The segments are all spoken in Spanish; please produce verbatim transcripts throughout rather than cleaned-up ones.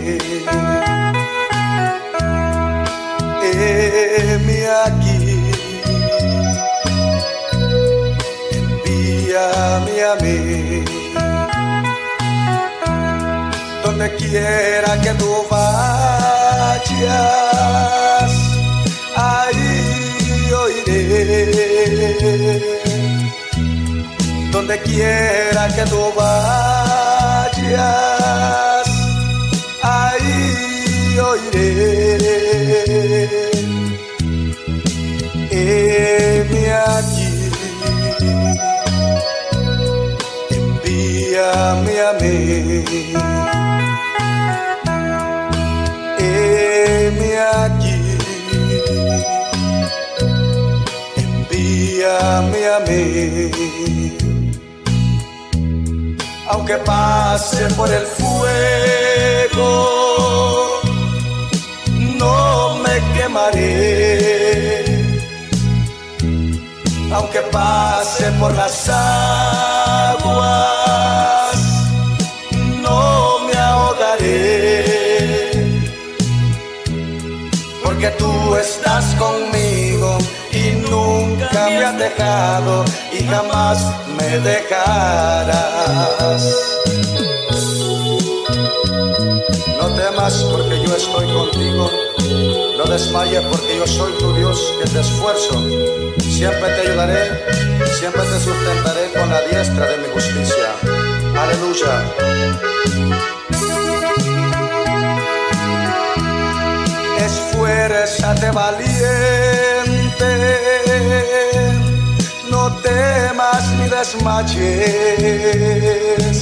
heme aquí, envíame a mí. Donde quiera que tú vayas, ahí yo iré. Donde quiera que tú vayas, ahí yo iré. Heme aquí, envíame a mí. Heme aquí, envíame a mí. Aunque pase por el fuego, no me quemaré. Aunque pase por las aguas, no me ahogaré. Porque tú estás conmigo y nunca me has dejado y jamás me dejarás. No temas porque yo estoy contigo, no desmayes porque yo soy tu Dios que te esfuerzo. Siempre te ayudaré, siempre te sustentaré con la diestra de mi justicia. Aleluya. Esfuérzate valiente, no temas ni desmayes.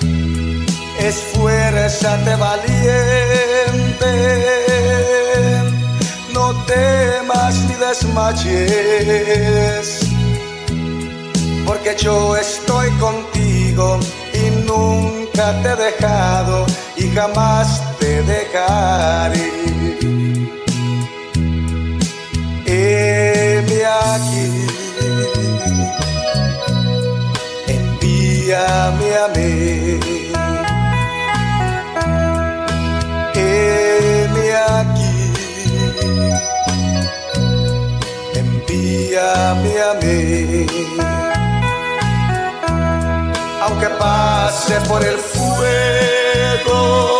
Esfuérzate valiente, no temas ni desmayes. Porque yo estoy contigo y nunca te he dejado y jamás te dejaré. Heme aquí, envíame a mí. Heme aquí, envíame a mí. Aunque pase por el fuego,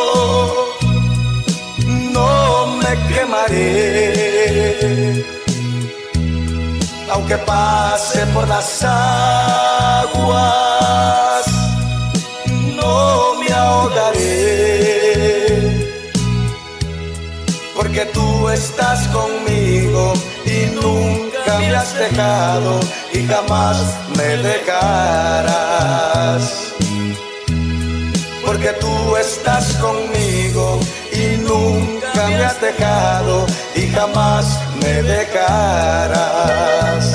no me quemaré. Aunque pase por las aguas, no me ahogaré. Porque tú estás conmigo y nunca me has dejado y jamás me dejarás. Porque tú estás conmigo y nunca me has dejado y jamás me dejarás.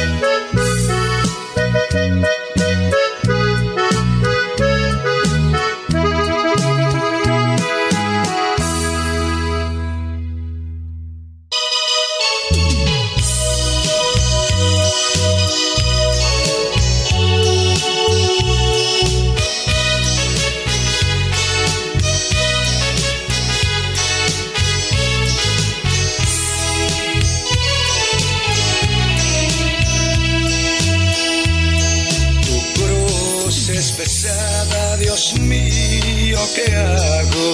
Dios mío, ¿qué hago?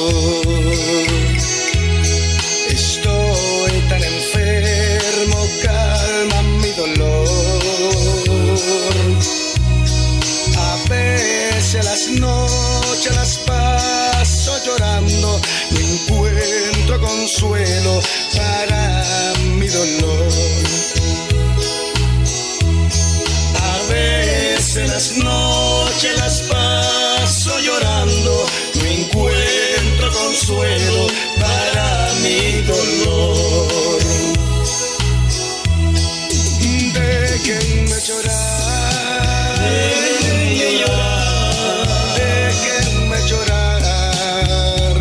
Estoy tan enfermo, calma mi dolor. A veces las noches las paso llorando, no encuentro consuelo para mi dolor. A veces las noches las paso llorando, no encuentro consuelo para mi dolor. Déjenme llorar, déjenme llorar, déjenme llorar.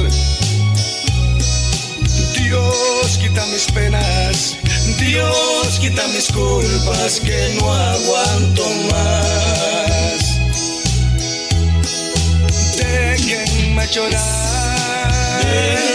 Dios quita mis penas, Dios quita mis culpas que no aguanto más. Déjenme llorar.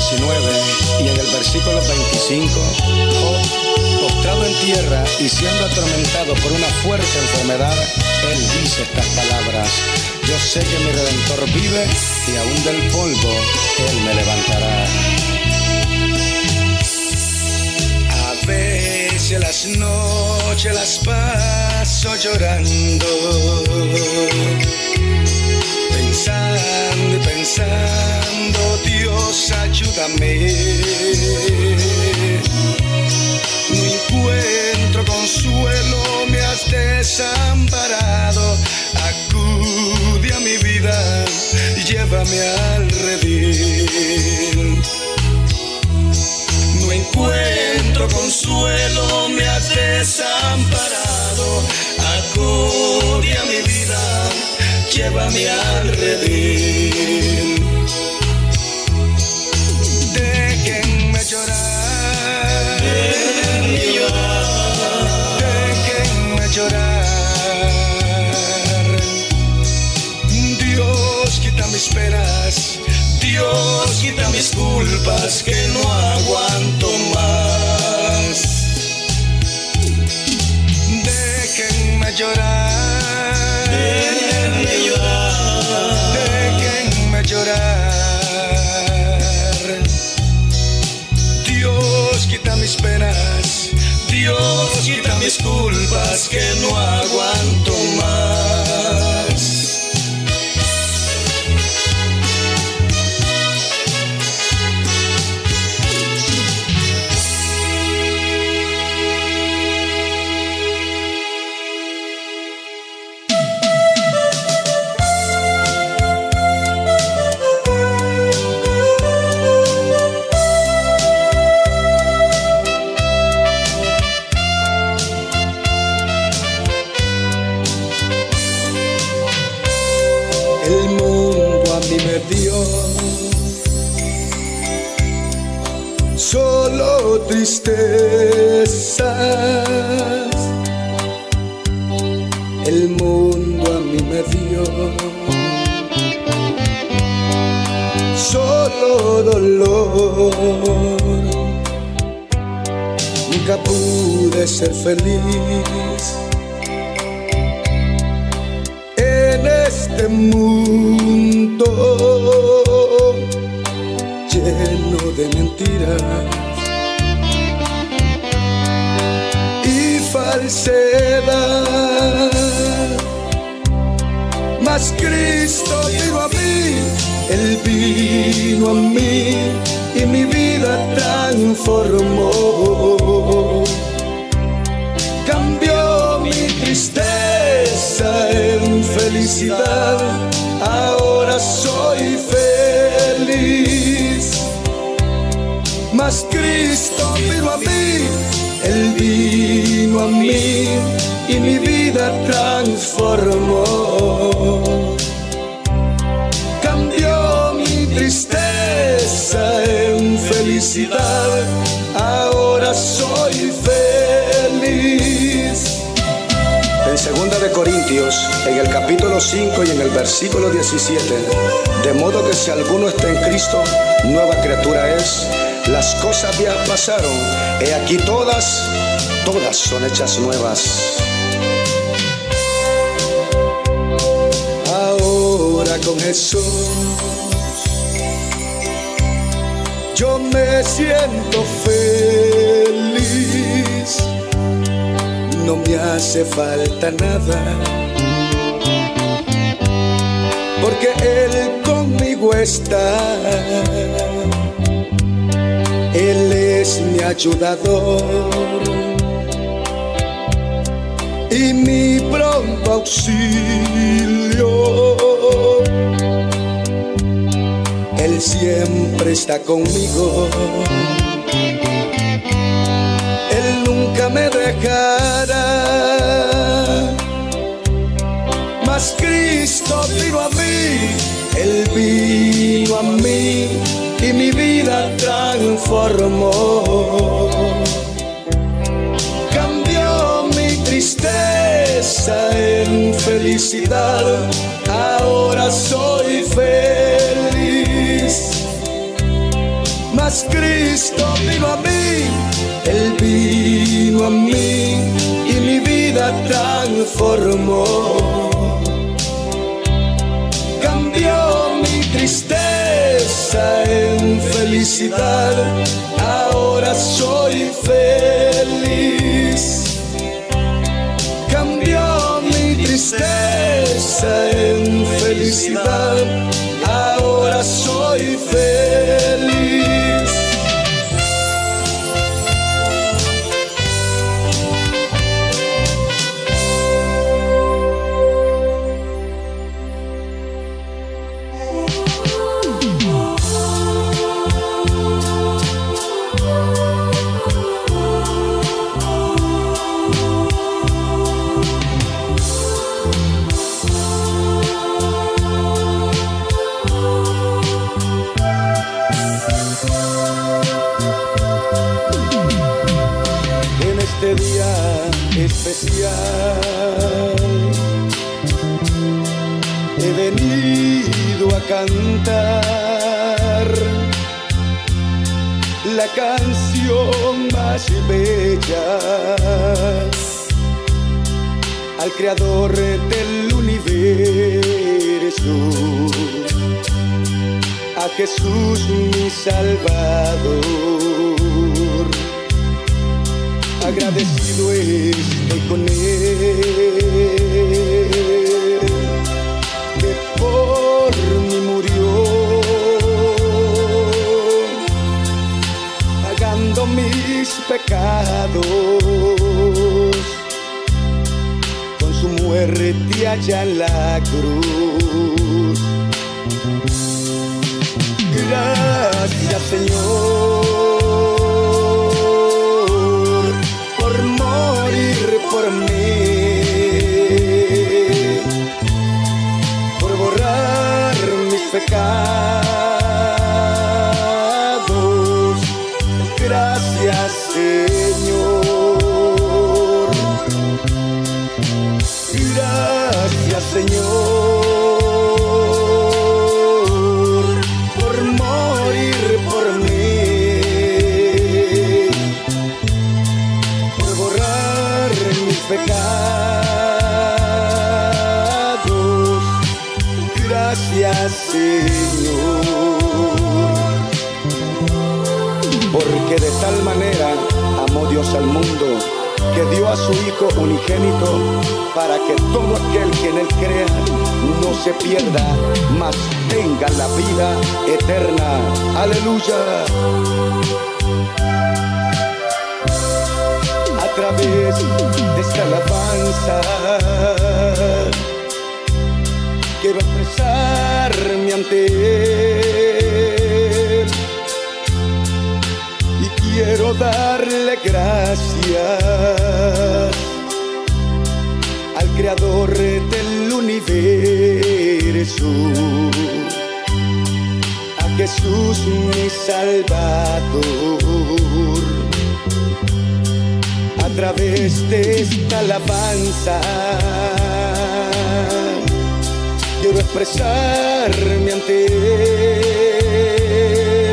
diecinueve y en el versículo veinticinco, Job, postrado en tierra y siendo atormentado por una fuerte enfermedad, él dice estas palabras: yo sé que mi Redentor vive y aún del polvo él me levantará. A veces las noches las paso llorando, pensando y pensando, Dios ayúdame. No encuentro consuelo, me has desamparado. Acude a mi vida, llévame al redil. No encuentro consuelo, me has desamparado. Acude a mi vida, llévame al redil. Déjenme llorar, déjenme llorar, déjenme llorar. Dios, quita mis penas, Dios, quita mis culpas, que no aguanto más. Déjenme llorar, déjenme llorar, déjenme llorar. Dios, quita mis penas, Dios, quita mis culpas, que no aguanto más. El mundo a mí me dio solo tristezas. El mundo a mí me dio solo dolor. Nunca pude ser feliz en este mundo lleno de mentiras y falsedad. Mas Cristo vino a mí, Él vino a mí y mi vida transformó. Cambió mi tristeza en felicidad, ahora soy feliz. Mas Cristo vino a mí, Él vino a mí y mi vida transformó. Cambió mi tristeza en felicidad, ahora soy feliz. En segunda de Corintios, en el capítulo cinco y en el versículo diecisiete, de modo que si alguno está en Cristo, nueva criatura es. Las cosas viejas pasaron, he aquí todas, todas son hechas nuevas. Ahora con Jesús yo me siento feliz. No me hace falta nada, porque Él conmigo está. Él es mi ayudador y mi pronto auxilio. Él siempre está conmigo, Él nunca me dejará. Mas Cristo vino a mí, Él vino a mí y mi vida transformó. Cambió mi tristeza en felicidad, ahora soy feliz. mas Cristo vino a mí, Él vino a mí y mi vida transformó. Cambió mi tristeza en felicidad, ahora soy feliz. Cambió mi tristeza en felicidad, ahora soy feliz. Este día especial he venido a cantar la canción más bella al Creador del universo, a Jesús mi Salvador. Agradecido estoy con Él, que por mí murió, pagando mis pecados, con su muerte allá en la cruz. Gracias, Señor, por morir por mí, por borrar mis pecados. Gracias, Señor. Gracias, Señor, por morir por mí, pecados. Gracias, Señor, porque de tal manera amó Dios al mundo que dio a su Hijo unigénito para que todo aquel que en Él crea no se pierda, mas tenga la vida eterna. Aleluya. A través de esta alabanza quiero expresarme ante Él y quiero darle gracias al Creador del universo, a Jesús mi Salvador. A través de esta alabanza quiero expresarme ante Él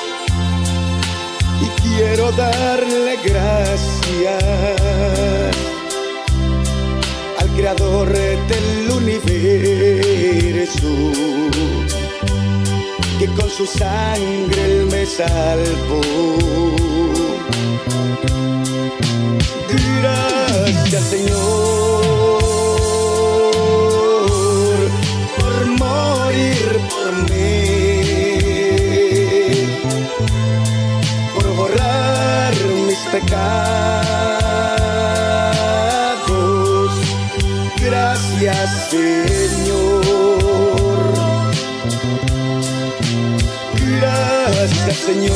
y quiero darle gracias al Creador del universo, que con su sangre Él me salvó. Gracias, Señor, por morir por mí, por borrar mis pecados. Gracias, Señor. Gracias,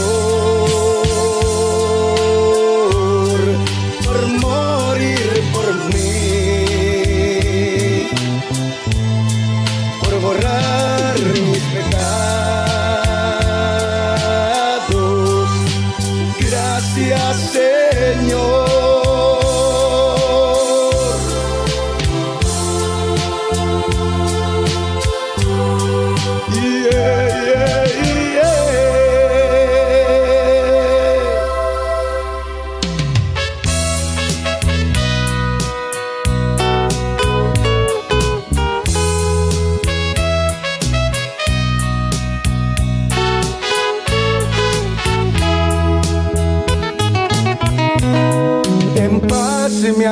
Señor, por morir por mí, por borrar mis pecados. Gracias, Señor. Yeah, yeah, yeah.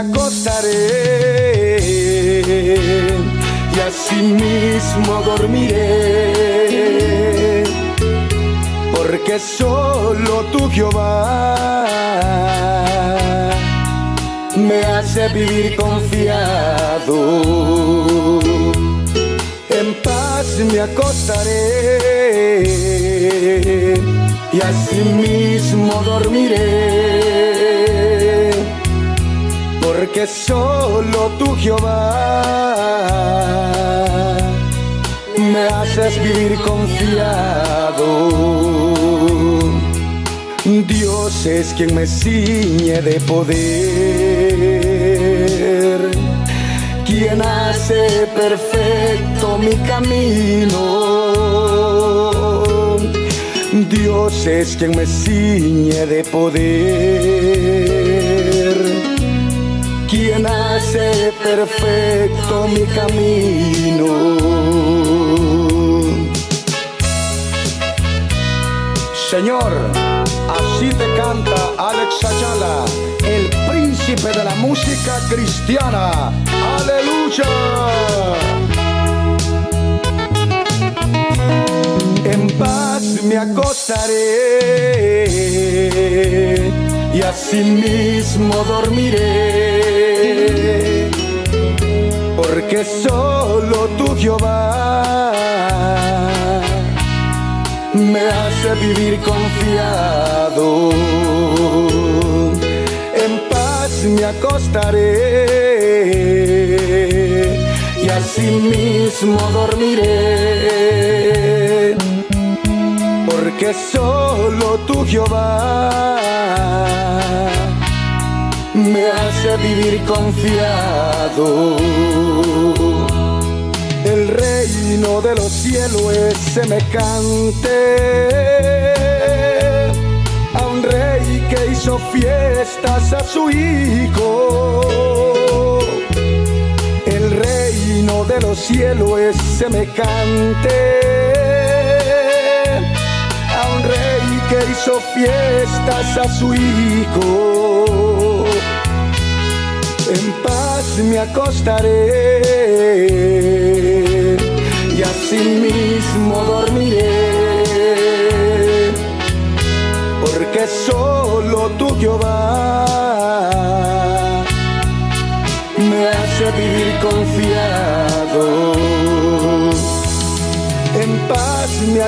acostaré y asimismo dormiré, porque solo tú, Jehová, me hace vivir confiado. En paz me acostaré y asimismo dormiré, porque solo tú, Jehová, me haces vivir confiado. Dios es quien me ciñe de poder, quien hace perfecto mi camino. Dios es quien me ciñe de poder, quien hace perfecto mi camino. Señor, así te canta Alex Ayala, el príncipe de la música cristiana. ¡Aleluya! En paz me acostaré y asimismo dormiré, porque solo tú, Jehová, me hace vivir confiado. En paz me acostaré y asimismo dormiré, porque solo tú, Jehová, me hace vivir confiado. El reino de los cielos es semejante a un rey que hizo fiestas a su hijo. El reino de los cielos es semejante a un rey que hizo fiestas a su hijo. En paz me acostaré y asimismo dormiré, porque solo tú, Jehová, me hace vivir confiado. En paz me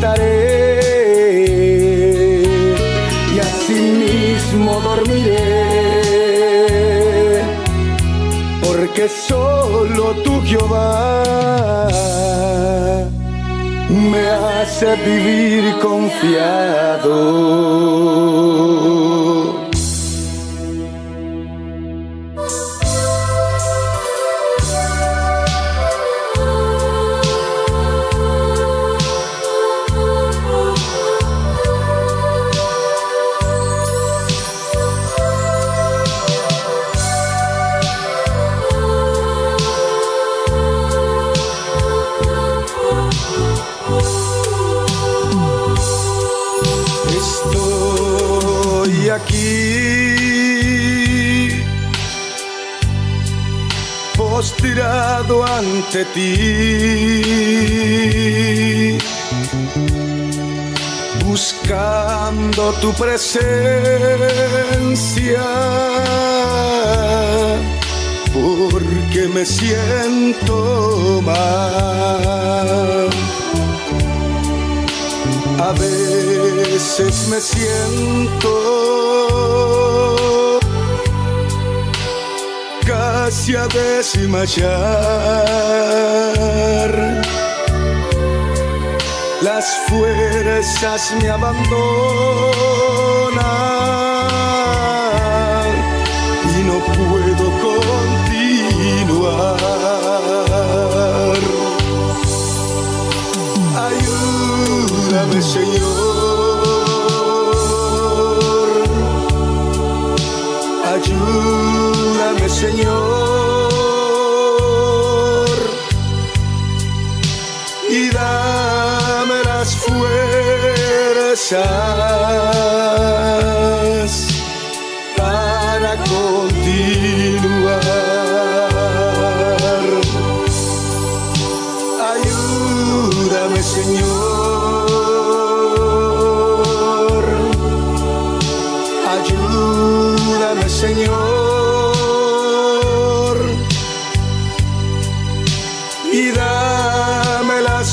acostaré y asimismo dormiré, porque solo tú, Jehová, me hace vivir confiado. Aquí postrado ante ti, buscando tu presencia, porque me siento mal. A veces me siento casi a desmayar. Las fuerzas me abandonan y no puedo continuar. Ayúdame, Señor, ayúdame, Señor, y dame las fuerzas para continuar. Señor, ayúdame, Señor, y dame las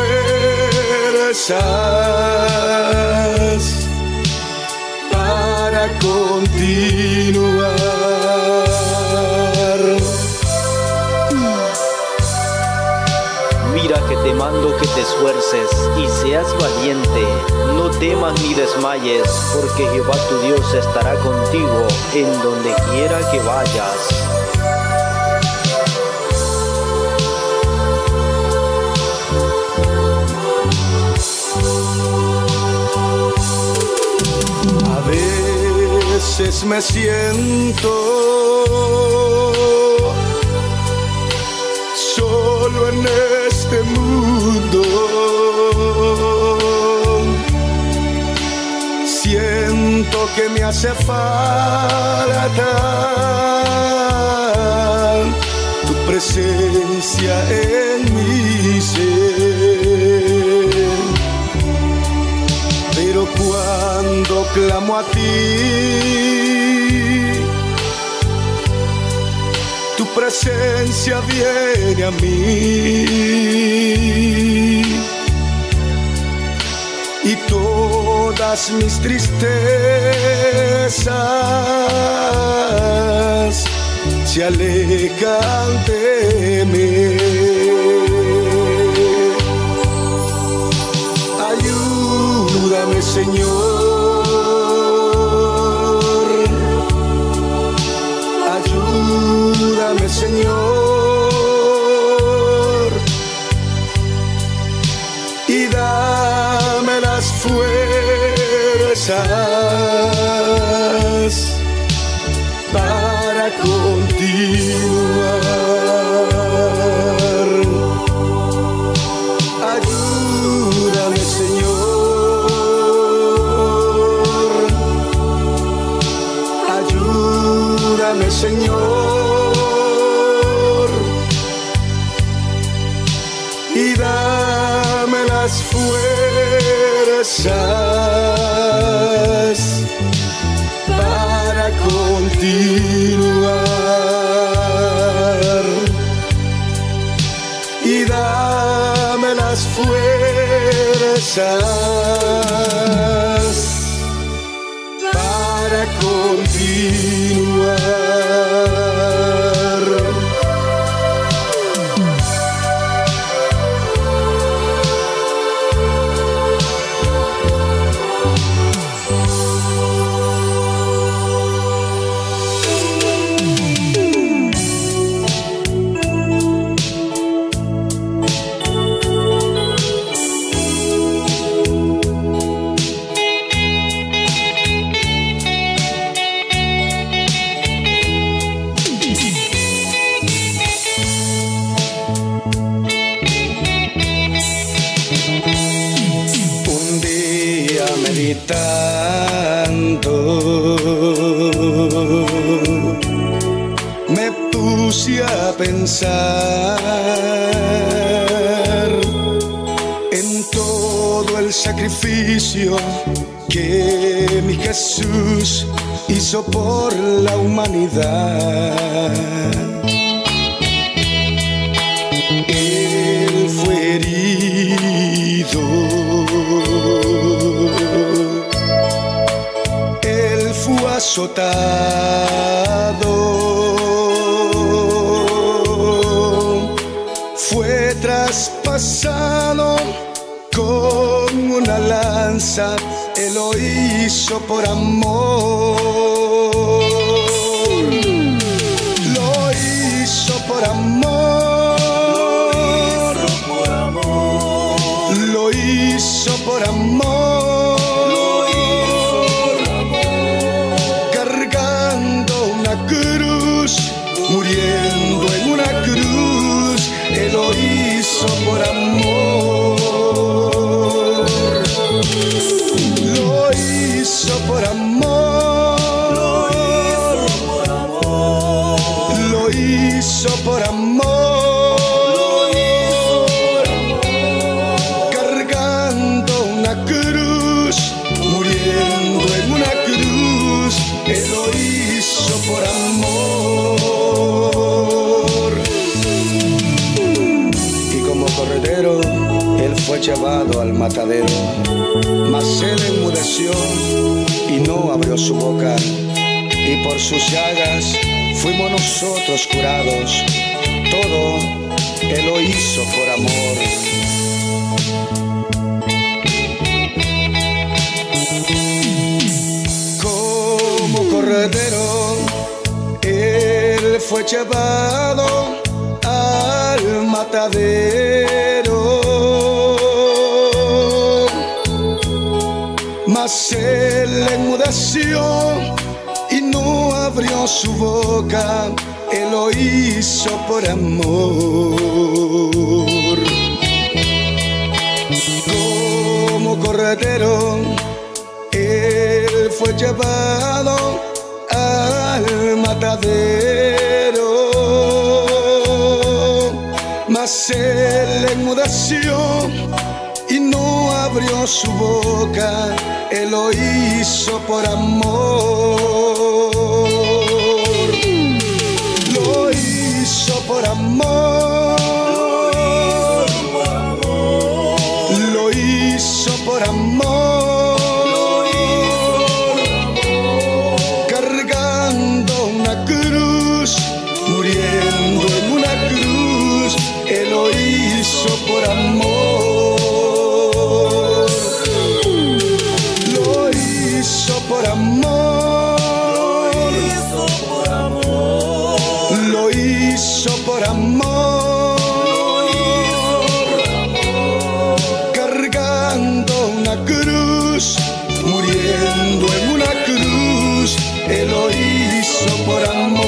fuerzas para continuar. Mira que te mando que te esfuerces y seas valiente, no temas ni desmayes, porque Jehová tu Dios estará contigo en donde quiera que vayas. A veces me siento solo en este mundo, siento que me hace falta tu presencia en mi ser, pero cuando clamo a ti, tu presencia viene a mí y todas mis tristezas se alejan de mí. Ayúdame, Señor, ayúdame, Señor, y dame las fuerzas para continuar. Ayúdame, Señor, ayúdame, Señor, y dame las fuerzas para continuar, y dame las fuerzas para continuar. Meditando, me puse a pensar en todo el sacrificio que mi Jesús hizo por la humanidad. Él fue herido, fue azotado, fue traspasado con una lanza, Él lo hizo por amor, lo hizo por amor, lo hizo por amor. Muriendo en una cruz, Él lo hizo por amor, lo hizo por amor, lo hizo por amor, llevado al matadero, mas él enmudeció y no abrió su boca, y por sus llagas fuimos nosotros curados. Todo él lo hizo por amor. Como cordero él fue llevado al matadero, mas él enmudeció y no abrió su boca, él lo hizo por amor. Como cordero él fue llevado al matadero, mas él enmudeció y no abrió su boca, él lo hizo por amor. Lo hizo por amor. Lo hizo por amor. Cargando una cruz, muriendo en una cruz, él lo hizo por amor. Lo hizo por amor. Lo hizo por amor. Cargando una cruz, muriendo en una cruz, él lo hizo por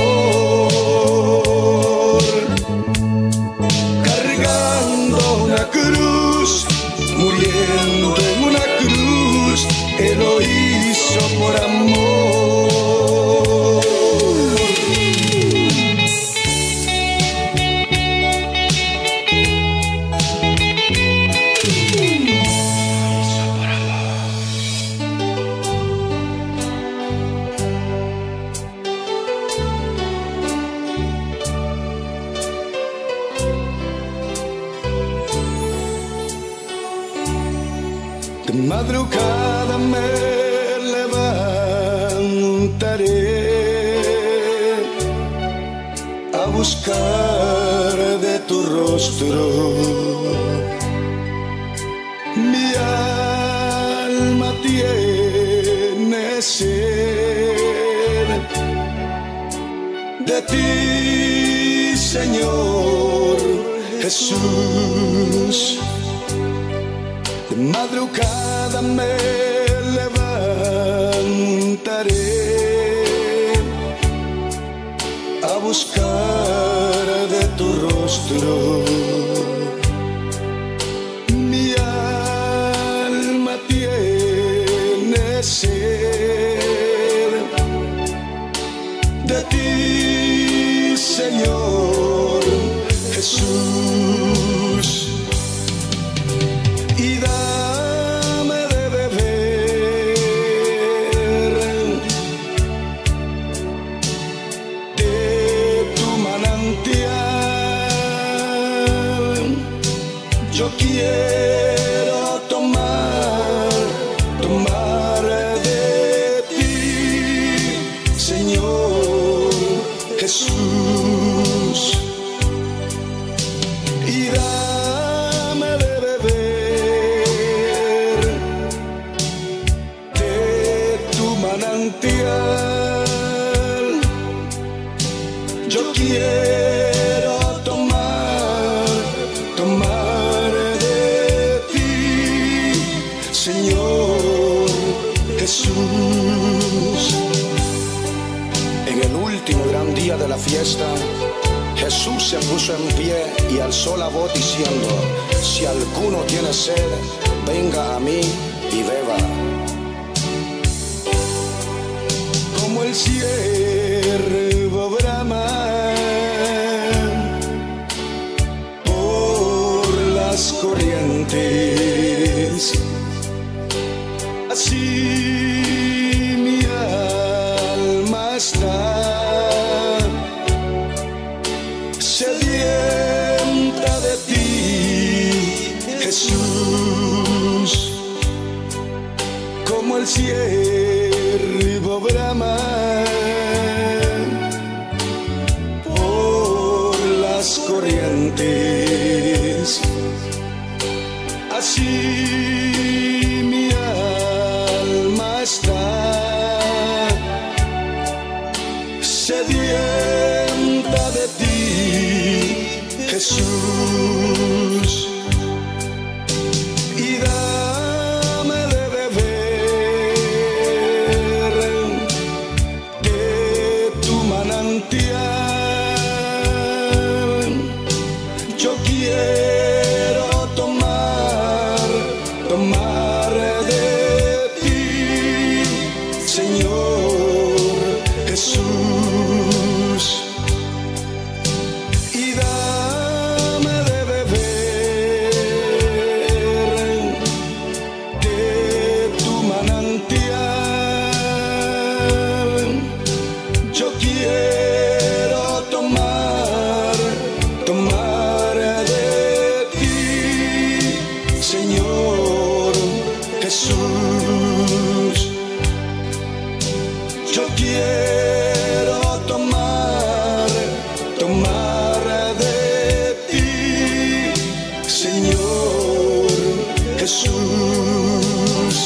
amor. Cargando una cruz, muriendo en una cruz, él lo hizo por amor. De madrugada me levantaré a buscar de tu rostro. Mi alma tiene sed de ti, Señor Jesús. De madrugada me levantaré a buscar de tu rostro. Mi alma tiene sed de ti, Señor Jesús. Y dame de beber de tu manantial. Yo quiero tomar, tomar de ti, Señor Jesús. Y dame de beber de tu manantial. Yo quiero tomar, tomar de ti, Señor Jesús. En el último gran día de la fiesta, Jesús se puso en pie y alzó la voz diciendo: si alguno tiene sed, venga a mí y beba. Como el ciervo brama por las corrientes, así mi alma está sedienta de ti, Jesús. como el ciervo brama por las corrientes, así mi alma está sedienta de ti, Jesús, y dame de beber de tu manantial. Yo quiero tomar, tomar de ti, Señor Jesús, y dame de beber de tu manantial. Yo quiero tomar, tomar de ti, Señor Jesús. Yo quiero tomar, tomar de ti, Señor Jesús.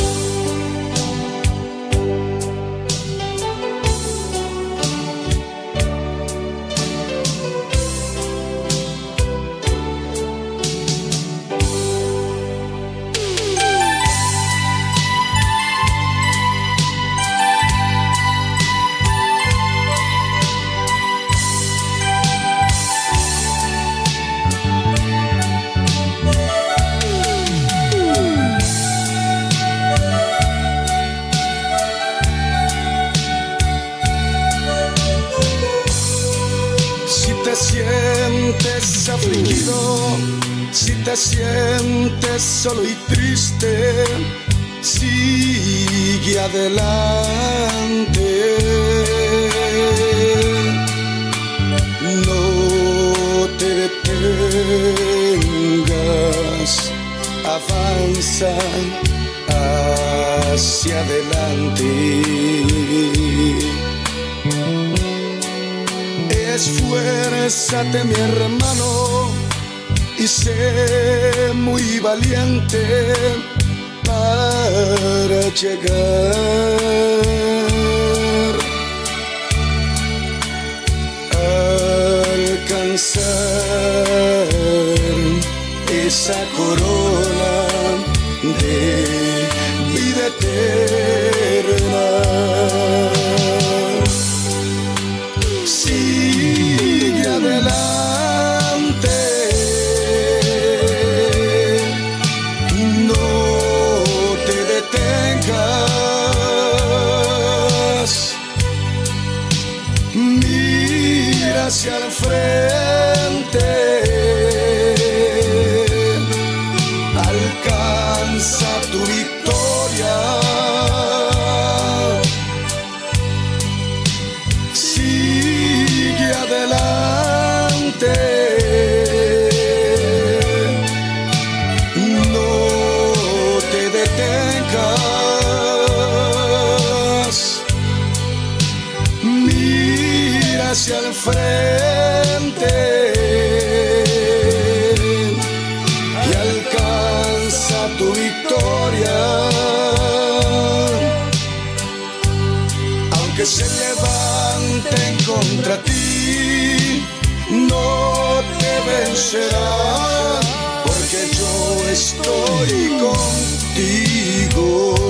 Si te sientes afligido, si te sientes solo y triste, sigue adelante. No te detengas, avanza hacia adelante. Esfuérzate, mi hermano, y sé muy valiente para llegar a alcanzar esa corona de vida eterna. Sigue adelante, no te detengas, mira hacia el frente, alcanza tu victoria. Sigue adelante, no te detengas, mira hacia el frente y alcanza tu victoria. Aunque se levanten contra ti, no te vencerán, porque yo estoy contigo.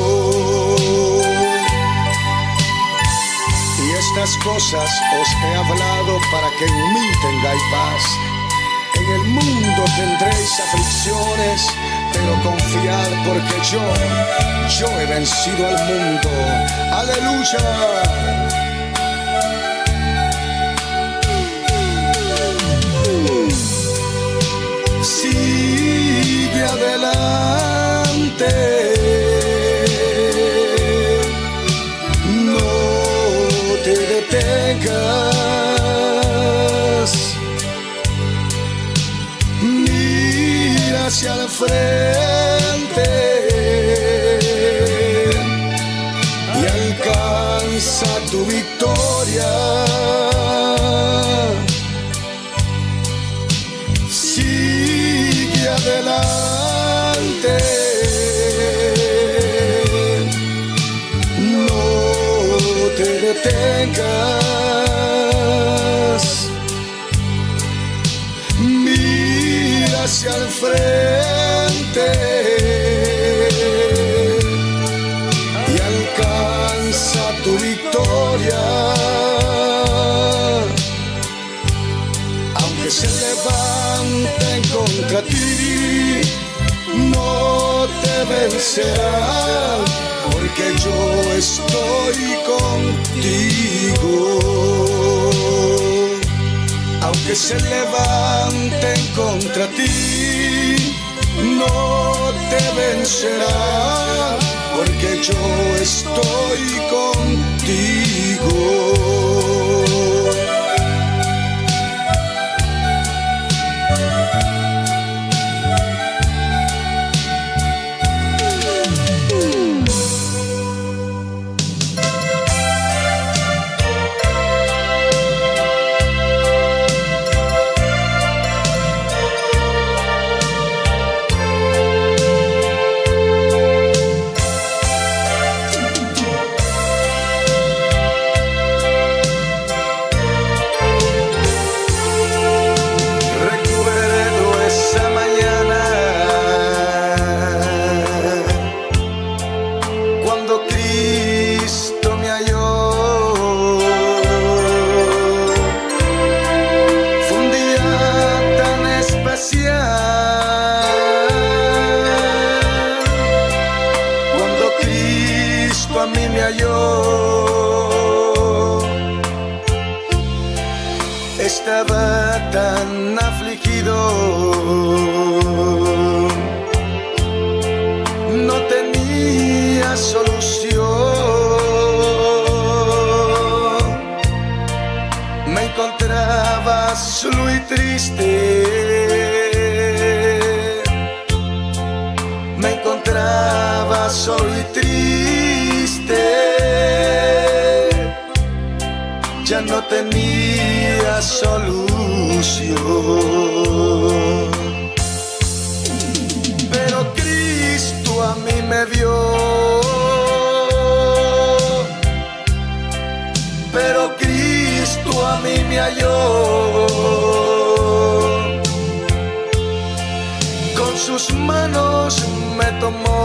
Y estas cosas os he hablado para que en mí tengáis paz. En el mundo tendréis aflicciones, pero confiad, porque yo, yo he vencido al mundo. ¡Aleluya! Sigue adelante, no te detengas, mira hacia el frente, vencerán, porque yo estoy contigo. Aunque se levanten contra ti, no te vencerán, porque yo estoy contigo. Estaba tan afligido, no tenía solución, me encontraba solo y triste, me encontraba solo y triste, ya no tenía solución. Pero Cristo a mí me vio, pero Cristo a mí me halló, con sus manos me tomó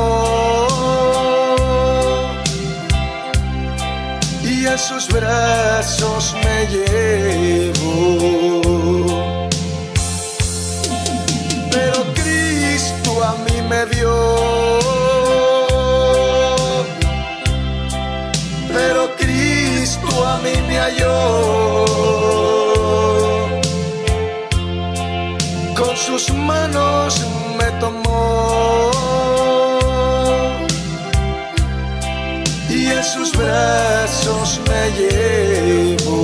y en sus brazos me llevó. Pero Cristo a mí me vio, pero Cristo a mí me halló, con sus manos me tomó y en sus brazos me llevó.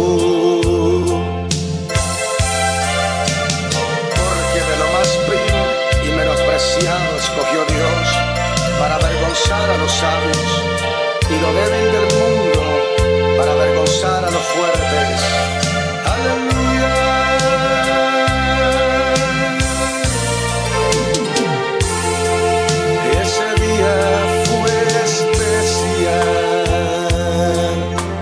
Porque de lo más vil y menospreciado escogió Dios para avergonzar a los sabios, y lo débil del mundo para avergonzar a los fuertes. Aleluya. Ese día fue especial,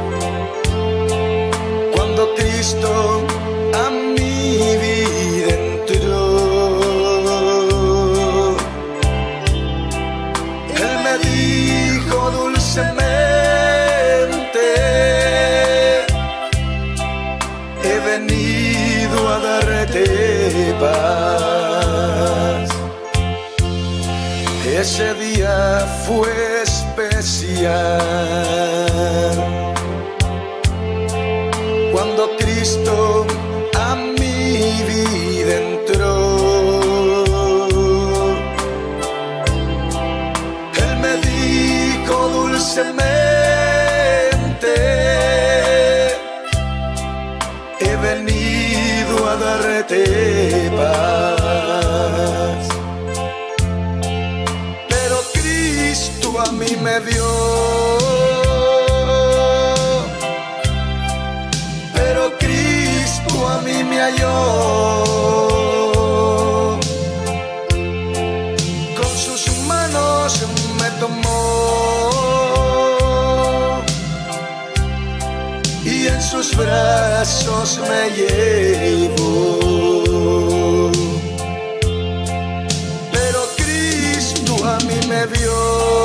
cuando Cristo a mi vida entró. Él me dijo dulcemente: he venido a darte paz. Ese día fue especial, cuando Cristo a mi vida entró. Él me dijo dulcemente: he venido a darte paz. Pero Cristo a mí me vio, pero Cristo a mí me halló, con sus manos me tomó y en sus brazos me llevó. Pero Cristo a mí me vio,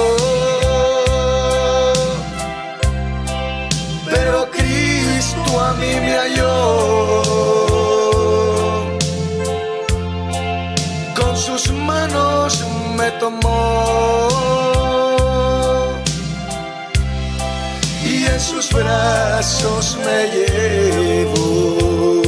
pero Cristo a mí me halló, con sus manos me tomó en sus brazos me llevo.